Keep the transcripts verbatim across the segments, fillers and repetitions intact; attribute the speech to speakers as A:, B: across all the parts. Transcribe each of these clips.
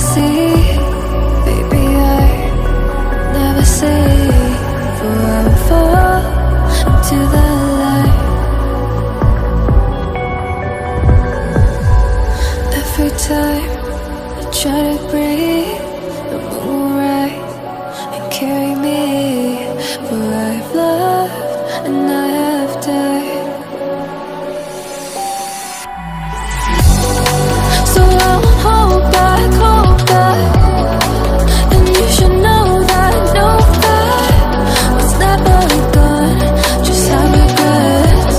A: see, baby, I never say, for I will fall into the light. Every time I try to breathe, the moon will rise and carry me, for I've loved and I have died. So I won't hold back, hold back, and you should know that I know that what's never gone just have regrets.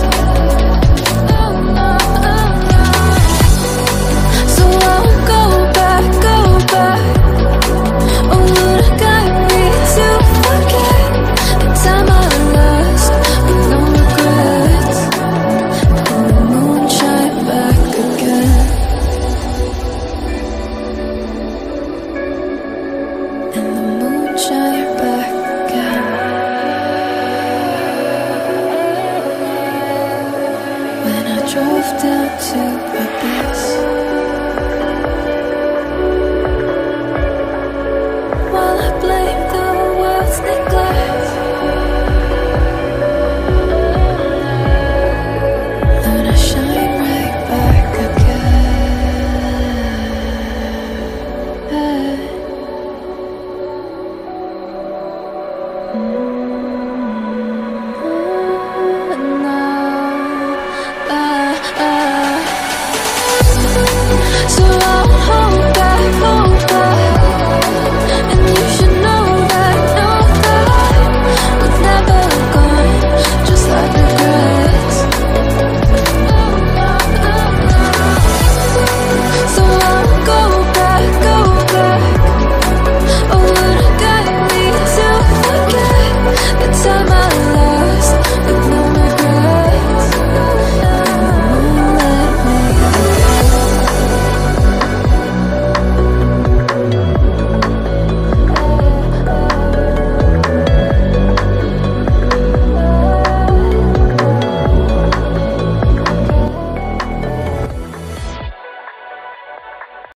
A: So I won't go back, go back. Oh, Lord, got me to forget the time I lost with no regrets. And the moon shine back again. And the moon shine back again. When I drove down to my base.